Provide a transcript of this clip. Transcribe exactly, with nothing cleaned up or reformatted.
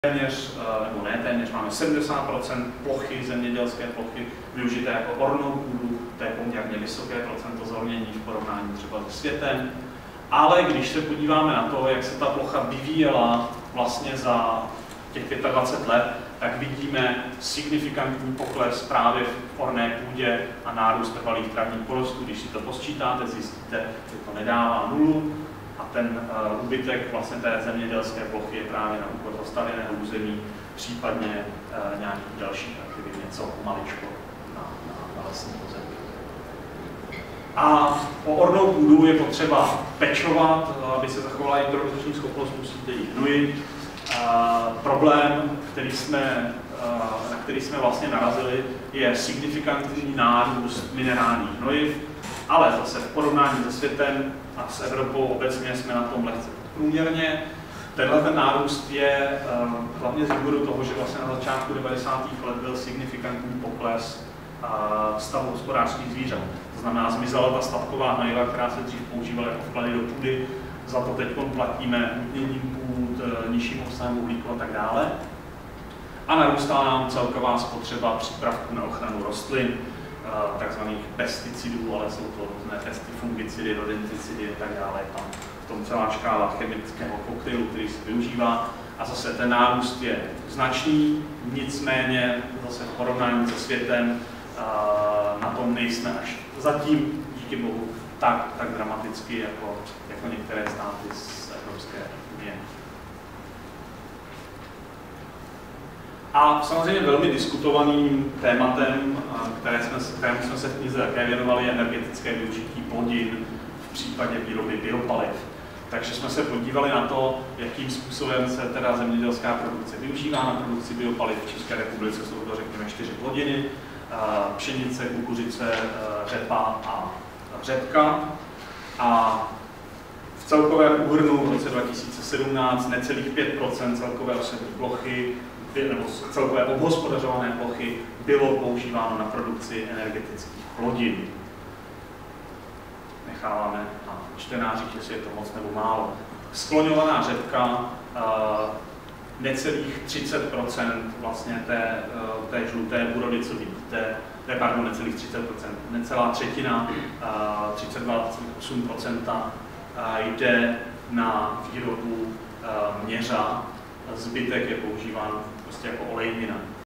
Téměř, nebo ne téměř, máme sedmdesát procent plochy, zemědělské plochy využité jako ornou půdu, to je poměrně vysoké procento zornění v porovnání třeba se světem. Ale když se podíváme na to, jak se ta plocha vyvíjela vlastně za těch dvacet pět let, tak vidíme signifikantní pokles právě v orné půdě a nárůst trvalých travních porostů. Když si to posčítáte, zjistíte, že to nedává nulu a ten uh, úbytek vlastně té zemědělské plochy je právě na úkor zastavěného území, případně uh, nějakých dalších aktivit, něco maličko na, na, na lesní pozemí. A o ornou půdu je potřeba pečovat, aby se zachovala i produkční schopnost, musíte ji hnojit. Uh, problém, který jsme, uh, na který jsme vlastně narazili, je signifikantní nárůst minerálních hnojiv, ale zase v porovnání se světem a s Evropou obecně jsme na tom lehce průměrně. Tenhle ten nárůst je uh, hlavně z důvodu toho, že vlastně na začátku devadesátých let byl signifikantní pokles uh, stavu hospodářských zvířat. To znamená, zmizela ta statková hnojiva, která se dřív používala jako vklady do půdy. Za to teď platíme hutněním půd, nižším obsahem uhlíku a tak dále. A narůstá nám celková spotřeba přípravků na ochranu rostlin, takzvaných pesticidů, ale jsou to různé pesty, fungicidy, rodenticidy a tak dále. Tam v tom celá škála chemického koktejlu, který se využívá. A zase ten nárůst je značný, nicméně zase v porovnání se světem na tom nejsme až zatím, díky bohu, tak, tak dramaticky jako, jako některé státy z Evropské unie. A samozřejmě velmi diskutovaným tématem, které jsme, kterému jsme se v knize také věnovali, je energetické využití plodin v případě výroby biopaliv. Takže jsme se podívali na to, jakým způsobem se teda zemědělská produkce využívá na produkci biopaliv. V České republice jsou to, řekněme, čtyři plodiny: pšenice, kukuřice, řepa a řepka. A v celkovém úhrnu v roce dva tisíce sedmnáct necelých pět procent celkové osadní plochy nebo celkové obhospodařované plochy bylo používáno na produkci energetických plodin. Necháváme na čtenářích, jestli je to moc nebo málo. Skloňovaná řepka necelých třicet procent vlastně té, té žluté úrody, co vidíte, to je, pardon, necelých třicet procent, necelá třetina, třicet dva celá osm procent jde na výrobu měřa, zbytek je používán prostě jako olejnina.